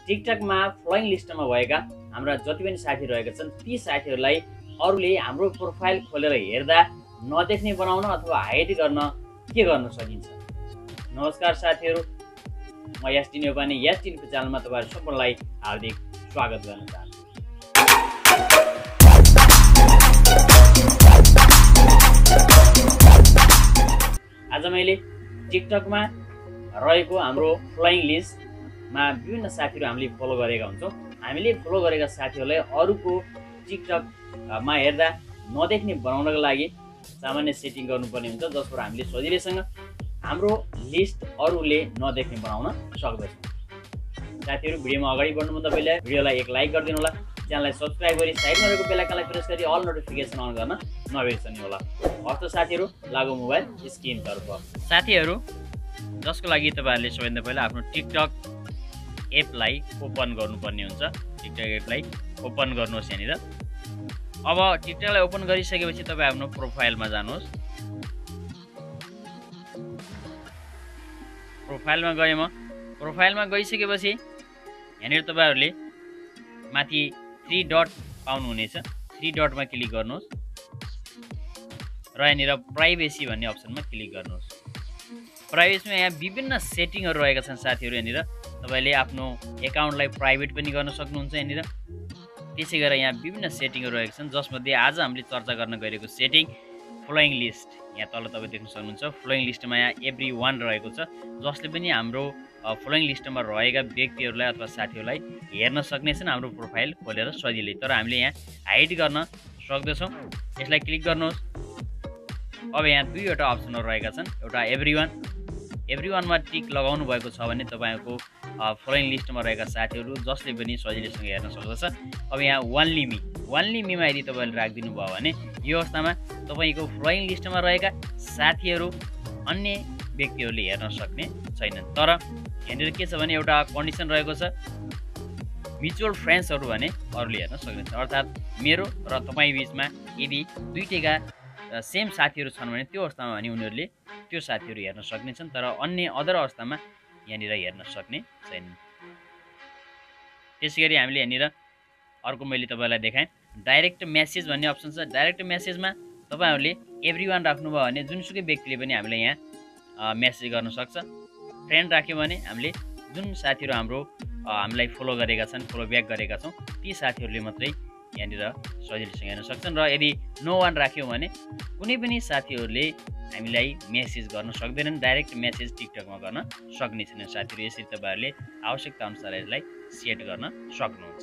टिकटकमा flowing लिस्टमा भएका हाम्रा जति पनि साथीहरू रहेका छन् ती साथीहरूलाई अरूले हाम्रो प्रोफाइल खोलेर हेर्दा नदेख्ने बनाउन अथवा हाइड गर्न के गर्न सकिन्छ? नमस्कार साथीहरू, म यास्टिन नेपानी यास्टिनको च्यानलमा तपाईहरु सम्पूर्णलाई हार्दिक स्वागत गर्न चाहन्छु। आज मैले टिकटकमा रहेको हाम्रो फ्लोइङ लिस्टमा विभिन्न साथीहरू हामीले फलो गरेका हुन्छौँ। हामीले फलो गरेका साथीहरूलाई अरूको टिकटकमा हेर्दा नदेख्ने बनाउनको लागि सामान्य सेटिङ गर्नुपर्ने हुन्छ, जसबाट हामीले सजिलैसँग हाम्रो लिस्ट अरूले नदेख्ने बनाउन सक्दछौँ। साथीहरू, भिडियोमा अगाडि बढ्नुभन्दा पहिला भिडियोलाई एक लाइक गरिदिनु होला, च्यानललाई सब्स्क्राइब गरी साइडमा रहेको बेल आइकनलाई प्रेस गरी अल नोटिफिकेसन अन गर्न नबिर्सनु होला। हस्त साथीहरू, लागौ मोबाइल स्क्रिनतर्फ। साथीहरू, जसको लागि तपाईहरुले सबैभन्दा पहिला आफ्नो टिकटक एपलाई ओपन गर्नुपर्ने हुन्छ। टिकटक एपलाई ओपन गर्नुहोस्। यहाँनिर अब टिकटकलाई ओपन गरिसकेपछि तपाईँ आफ्नो प्रोफाइलमा जानुहोस्। प्रोफाइलमा गएँ म। प्रोफाइलमा गइसकेपछि यहाँनिर तपाईहरुले माथि 3 डट पाउनुहुनेछ। 3 डटमा क्लिक गर्नुहोस् र यहाँनिर प्राइभेसी भन्ने अप्सनमा क्लिक गर्नुहोस्। प्राइभेसीमा यहाँ विभिन्न सेटिङहरू रहेका छन् साथीहरू। यहाँनिर तपाईले आफ्नो एकाउन्टलाई प्राइभेट पनि गर्न सक्नुहुन्छ। यहाँनिर त्यसै गरेर यहाँ विभिन्न सेटिङहरू रहेका छन्, जसमध्ये आज हामीले चर्चा गर्न गइरहेको सेटिङ फ्लोइङ लिस्ट। यहाँ तल तपाईँ देख्न सक्नुहुन्छ फ्लोइङ लिस्टमा यहाँ एभ्रीवान रहेको छ, जसले पनि हाम्रो फ्लोइङ लिस्टमा रहेका व्यक्तिहरूलाई अथवा साथीहरूलाई हेर्न सक्नेछन् हाम्रो प्रोफाइल खोलेर सजिलै। तर हामीले यहाँ हाइड गर्न सक्दछौँ। यसलाई क्लिक गर्नुहोस्। अब यहाँ दुईवटा अप्सनहरू रहेका छन्। एउटा एभ्रीवानमा टिक लगाउनु भएको छ भने तपाईँको फ्लोइङ लिस्टमा रहेका साथीहरू जसले पनि सजिलैसँग हेर्न सक्दछ। अब यहाँ वान्ली मीमा यदि तपाईँले राखिदिनु भयो भने यो अवस्थामा तपाईँको फ्लोइङ लिस्टमा रहेका साथीहरू अन्य व्यक्तिहरूले हेर्न सक्ने छैनन्। तर यहाँनिर के छ भने एउटा कन्डिसन रहेको छ, म्युचुअल फ्रेन्ड्सहरू भने अरूले हेर्न सक्नेछ। अर्थात् मेरो र तपाईँ बिचमा यदि दुईटैका सेम साथीहरू छन् भने त्यो अवस्थामा भने उनीहरूले त्यो साथीहरू हेर्न सक्नेछन्, तर अन्य अदर अवस्थामा यहाँनिर हेर्न सक्ने छैनन्। त्यसै गरी हामीले यहाँनिर अर्को मैले तपाईँलाई देखाएँ डाइरेक्ट मेसेज भन्ने अप्सन छ। डाइरेक्ट मेसेजमा तपाईँहरूले एभ्रीवान राख्नुभयो भने जुनसुकै व्यक्तिले पनि हामीले यहाँ मेसेज गर्न सक्छ। फ्रेन्ड राख्यो भने हामीले जुन साथीहरू हामीलाई फलो गरेका छन्, फलो ब्याक गरेका छौँ, ती साथीहरूले मात्रै यहाँनिर सजिलैसँग हेर्न सक्छन्। र यदि नो वान राख्यौँ भने कुनै पनि साथीहरूले हामीलाई मेसेज गर्न सक्दैनन्, डाइरेक्ट मेसेज टिकटकमा गर्न सक्ने छैनन्। साथीहरू, यसरी तपाईँहरूले आवश्यकता अनुसार यसलाई सेट गर्न सक्नुहुन्छ।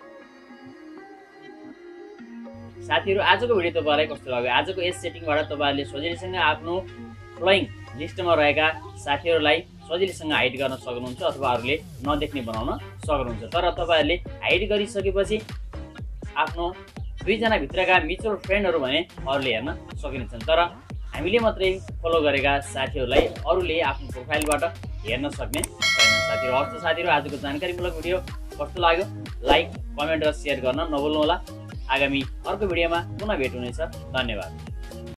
साथीहरू, आजको भिडियो तपाईँलाई कस्तो लाग्यो? आजको यस सेटिङबाट तपाईँहरूले सजिलैसँग आफ्नो फ्लोइङ लिस्टमा रहेका साथीहरूलाई सजिलैसँग हाइड गर्न सक्नुहुन्छ अथवा अरूले नदेख्ने बनाउन सक्नुहुन्छ। तर तपाईँहरूले हाइड गरिसकेपछि आफ्नो दुईजना भित्रका म्युचुअल फ्रेन्डहरू भने अरूले हेर्न सकिनेछन्, तर हामीले मात्रै फलो गरेका साथीहरूलाई अरूले आफ्नो प्रोफाइलबाट हेर्न सक्ने छैनन्। साथीहरू, हस्त साथीहरू, आजको जानकारीमूलक भिडियो कस्तो लाग्यो लाइक, कमेन्ट र सेयर गर्न नभुल्नुहोला। आगामी अर्को भिडियोमा पुनः भेट हुनेछ। धन्यवाद।